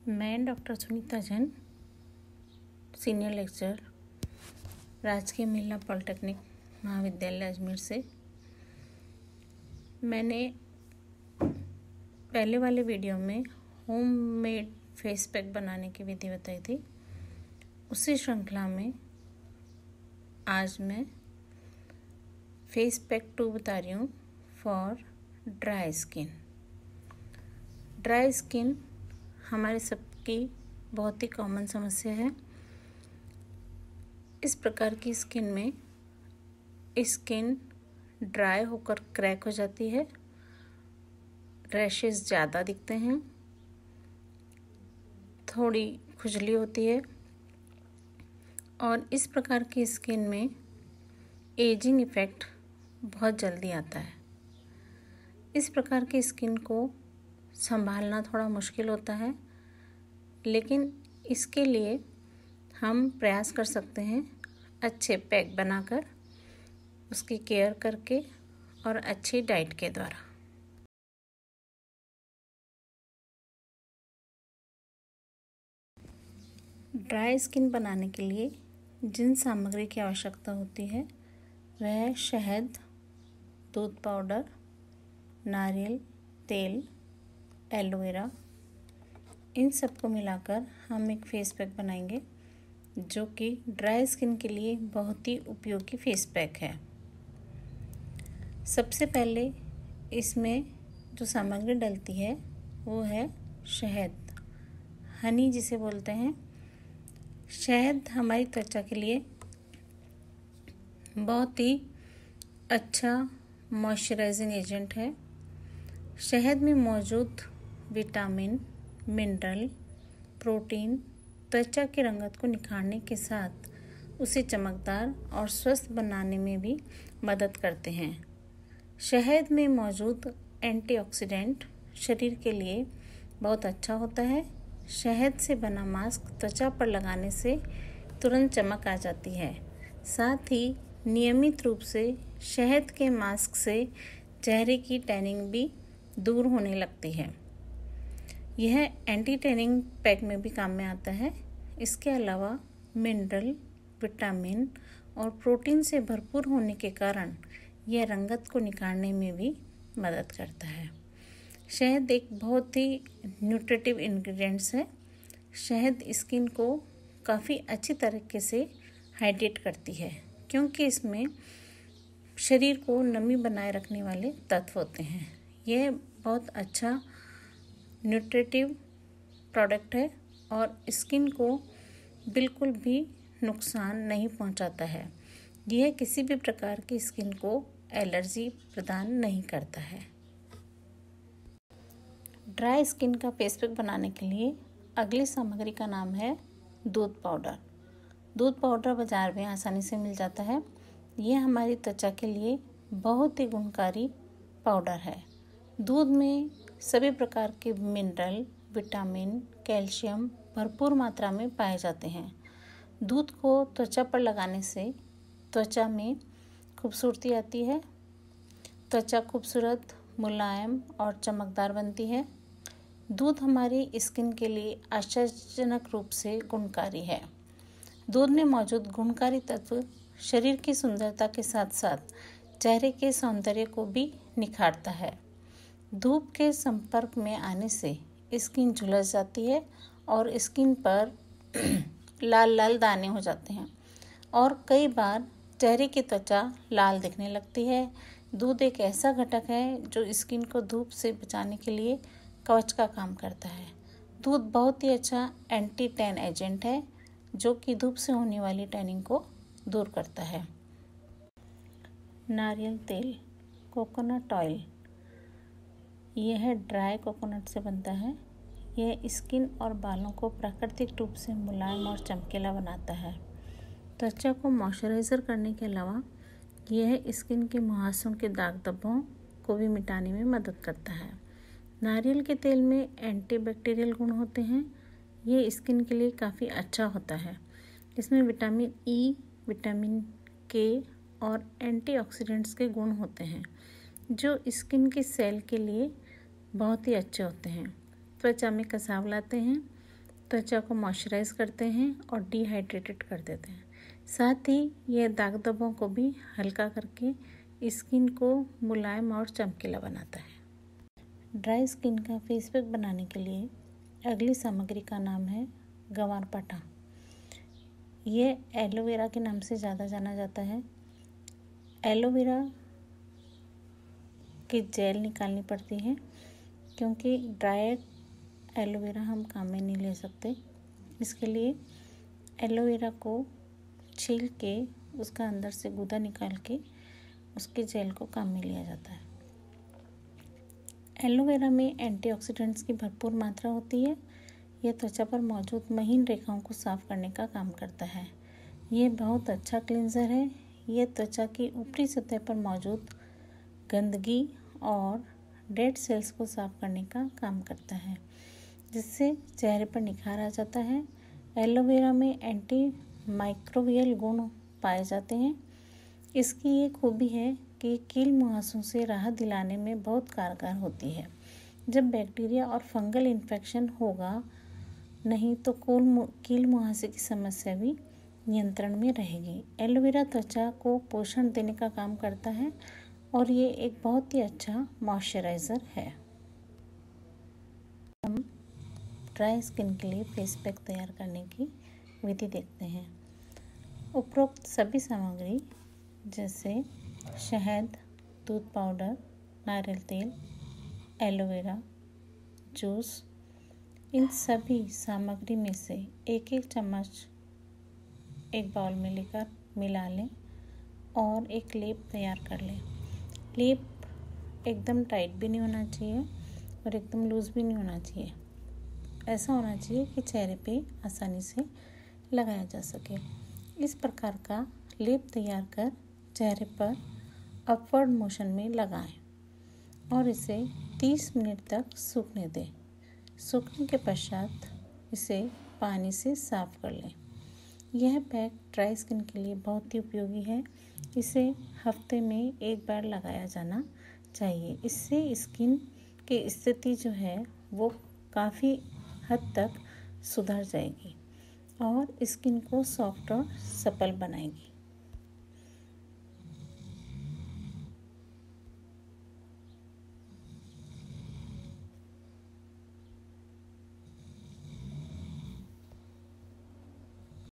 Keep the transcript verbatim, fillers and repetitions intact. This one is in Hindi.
मैं doctor Sunita Jain, senior lecturer, राजकीय महिला पॉलिटेक्निक महाविद्यालय अजमेर से। मैंने पहले वाले वीडियो में होम मेड फेस पैक बनाने की विधि बताई थी। उसी श्रृंखला में आज मैं फेस पैक टू बता रही हूँ for dry skin. Dry skin हमारे सबकी बहुत ही कॉमन समस्या है। इस प्रकार की स्किन में स्किन ड्राई होकर क्रैक हो जाती है, रैशेस ज़्यादा दिखते हैं, थोड़ी खुजली होती है और इस प्रकार की स्किन में एजिंग इफ़ेक्ट बहुत जल्दी आता है। इस प्रकार की स्किन को संभालना थोड़ा मुश्किल होता है, लेकिन इसके लिए हम प्रयास कर सकते हैं अच्छे पैक बनाकर, उसकी केयर करके और अच्छी डाइट के द्वारा। ड्राई स्किन बनाने के लिए जिन सामग्री की आवश्यकता होती है वह शहद, दूध पाउडर, नारियल तेल, एलोवेरा, इन सबको मिलाकर हम एक फेस पैक बनाएंगे जो कि ड्राई स्किन के लिए बहुत ही उपयोगी फेस पैक है। सबसे पहले इसमें जो सामग्री डलती है वो है शहद, हनी जिसे बोलते हैं। शहद हमारी त्वचा के लिए बहुत ही अच्छा मॉइस्चराइजिंग एजेंट है। शहद में मौजूद विटामिन, मिनरल, प्रोटीन त्वचा की रंगत को निखारने के साथ उसे चमकदार और स्वस्थ बनाने में भी मदद करते हैं। शहद में मौजूद एंटीऑक्सीडेंट शरीर के लिए बहुत अच्छा होता है। शहद से बना मास्क त्वचा पर लगाने से तुरंत चमक आ जाती है। साथ ही नियमित रूप से शहद के मास्क से चेहरे की टैनिंग भी दूर होने लगती है। यह एंटी टैनिंग पैक में भी काम में आता है। इसके अलावा मिनरल, विटामिन और प्रोटीन से भरपूर होने के कारण यह रंगत को निखारने में भी मदद करता है। शहद एक बहुत ही न्यूट्रिटिव इंग्रेडिएंट्स है। शहद स्किन को काफ़ी अच्छी तरीके से हाइड्रेट करती है, क्योंकि इसमें शरीर को नमी बनाए रखने वाले तत्व होते हैं। यह बहुत अच्छा न्यूट्रिटिव प्रोडक्ट है और स्किन को बिल्कुल भी नुकसान नहीं पहुंचाता है। यह किसी भी प्रकार की स्किन को एलर्जी प्रदान नहीं करता है। ड्राई स्किन का फेस पैक बनाने के लिए अगली सामग्री का नाम है दूध पाउडर। दूध पाउडर बाज़ार में आसानी से मिल जाता है। यह हमारी त्वचा के लिए बहुत ही गुणकारी पाउडर है। दूध में सभी प्रकार के मिनरल, विटामिन, कैल्शियम भरपूर मात्रा में पाए जाते हैं। दूध को त्वचा पर लगाने से त्वचा में खूबसूरती आती है। त्वचा खूबसूरत, मुलायम और चमकदार बनती है। दूध हमारी स्किन के लिए आश्चर्यजनक रूप से गुणकारी है। दूध में मौजूद गुणकारी तत्व शरीर की सुंदरता के साथ साथ चेहरे के सौंदर्य को भी निखारता है। धूप के संपर्क में आने से स्किन झुलस जाती है और स्किन पर लाल लाल दाने हो जाते हैं और कई बार चेहरे की त्वचा लाल दिखने लगती है। दूध एक ऐसा घटक है जो स्किन को धूप से बचाने के लिए कवच का काम करता है। दूध बहुत ही अच्छा एंटी टैन एजेंट है जो कि धूप से होने वाली टैनिंग को दूर करता है। नारियल तेल, कोकोनट ऑयल, यह ड्राई कोकोनट से बनता है। यह स्किन और बालों को प्राकृतिक रूप से मुलायम और चमकीला बनाता है। त्वचा को मॉइस्चराइज़र करने के अलावा यह स्किन के मुहासों के दाग धब्बों को भी मिटाने में मदद करता है। नारियल के तेल में एंटीबैक्टीरियल गुण होते हैं। ये स्किन के लिए काफ़ी अच्छा होता है। इसमें विटामिन ई, विटामिन के और एंटीऑक्सीडेंट्स के गुण होते हैं जो स्किन की सेल के लिए बहुत ही अच्छे होते हैं। त्वचा में कसाव लाते हैं। त्वचा को मॉइस्चराइज करते हैं और डिहाइड्रेटेड कर देते हैं। साथ ही यह दाग धब्बों को भी हल्का करके स्किन को मुलायम और चमकीला बनाता है। ड्राई स्किन का फेस पैक बनाने के लिए अगली सामग्री का नाम है ग्वारपाठा। ये एलोवेरा के नाम से ज़्यादा जाना जाता है। एलोवेरा की जेल निकालनी पड़ती है क्योंकि ड्राई एलोवेरा हम काम में नहीं ले सकते। इसके लिए एलोवेरा को छील के उसका अंदर से गूदा निकाल के उसके जेल को काम में लिया जाता है। एलोवेरा में एंटीऑक्सीडेंट्स की भरपूर मात्रा होती है। यह त्वचा पर मौजूद महीन रेखाओं को साफ करने का काम करता है। ये बहुत अच्छा क्लींजर है। यह त्वचा की ऊपरी सतह पर मौजूद गंदगी और डेड सेल्स को साफ करने का काम करता है, जिससे चेहरे पर निखार आ जाता है। एलोवेरा में एंटी माइक्रोबियल गुण पाए जाते हैं। इसकी ये खूबी है कि कील मुहासों से राहत दिलाने में बहुत कारगर होती है। जब बैक्टीरिया और फंगल इन्फेक्शन होगा नहीं तो कोल कील मुहासे की समस्या भी नियंत्रण में रहेगी। एलोवेरा त्वचा को पोषण देने का काम करता है और ये एक बहुत ही अच्छा मॉइस्चराइज़र है। हम ड्राई स्किन के लिए फेस पैक तैयार करने की विधि देखते हैं। उपरोक्त सभी सामग्री जैसे शहद, दूध पाउडर, नारियल तेल, एलोवेरा जूस, इन सभी सामग्री में से एक एक चम्मच एक बाउल में लेकर मिला लें और एक लेप तैयार कर लें। लेप एकदम टाइट भी नहीं होना चाहिए और एकदम लूज़ भी नहीं होना चाहिए। ऐसा होना चाहिए कि चेहरे पे आसानी से लगाया जा सके। इस प्रकार का लेप तैयार कर चेहरे पर अपवर्ड मोशन में लगाएं और इसे तीस मिनट तक सूखने दें। सूखने के पश्चात इसे पानी से साफ़ कर लें। यह पैक ड्राई स्किन के लिए बहुत ही उपयोगी है। इसे हफ्ते में एक बार लगाया जाना चाहिए। इससे स्किन की स्थिति जो है वो काफ़ी हद तक सुधर जाएगी और स्किन को सॉफ्ट और सपल बनाएगी।